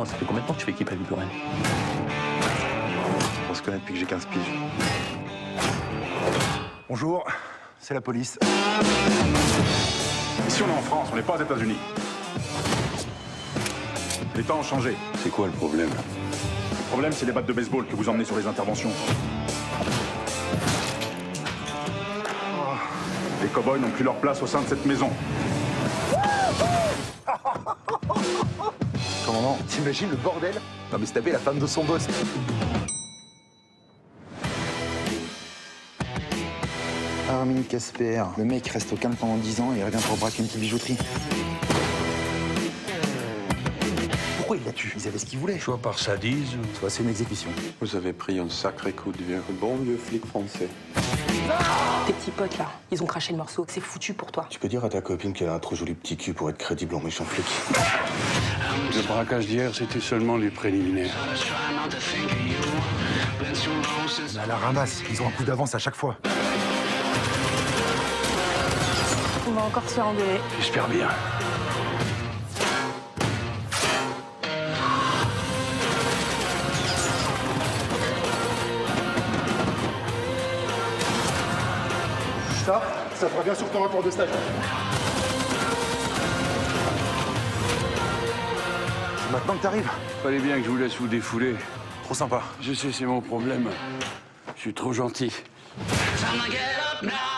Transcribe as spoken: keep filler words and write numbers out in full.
Dis-moi, ça fait combien de temps que tu fais équipe avec Buren? On se connaît depuis que j'ai quinze piges. Bonjour, c'est la police. Ici, on est en France, on n'est pas aux États-Unis. Les temps ont changé. C'est quoi le problème? Le problème, c'est les battes de baseball que vous emmenez sur les interventions. Les cow-boys n'ont plus leur place au sein de cette maison. Commandant, t'imagines le bordel? Non mais se taper la femme de son boss. Armin Casper, le mec reste au calme pendant dix ans et il revient pour braquer une petite bijouterie. Pourquoi il l'a tué? Ils avaient ce qu'ils voulaient. Soit par sadisme, Soit c'est une exécution. vous avez pris un sacré coup de vieux. Bon vieux flic français. Tes petits potes, là, ils ont craché le morceau. C'est foutu pour toi. Tu peux dire à ta copine qu'elle a un trop joli petit cul pour être crédible en méchant flic. Le braquage d'hier, c'était seulement les préliminaires. Mais à la ramasse, ils ont un coup d'avance à chaque fois. On va encore se faire engueuler. J'espère bien. Ça, ça fera bien sur ton rapport de stage. C'est maintenant que t'arrives. Fallait bien que je vous laisse vous défouler. Trop sympa. Je sais, c'est mon problème. Je suis trop gentil. Time to get up now.